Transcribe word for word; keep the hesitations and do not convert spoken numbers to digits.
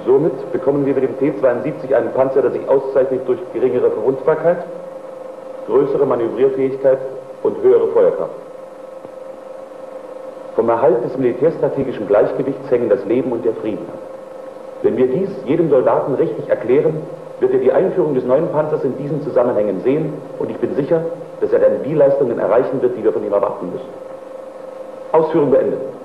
somit bekommen wir mit dem T zweiundsiebzig einen Panzer, der sich auszeichnet durch geringere Verwundbarkeit, größere Manövrierfähigkeit und höhere Feuerkraft. Vom Erhalt des militärstrategischen Gleichgewichts hängen das Leben und der Frieden ab. Wenn wir dies jedem Soldaten richtig erklären, wird er die Einführung des neuen Panzers in diesen Zusammenhängen sehen, und ich bin sicher, dass er dann die Leistungen erreichen wird, die wir von ihm erwarten müssen. Ausführung beendet.